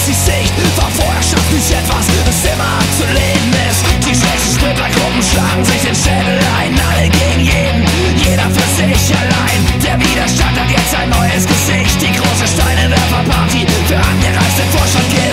die Sicht war vorher schafft nicht etwas, das immer zu leben ist. Die schwächsten Splittergruppen schlagen sich den Schädel ein, alle gegen jeden, jeder für sich allein. Der Widerstand hat jetzt ein neues Gesicht, die große Steinwerferparty für angereiste Vorstand gilt.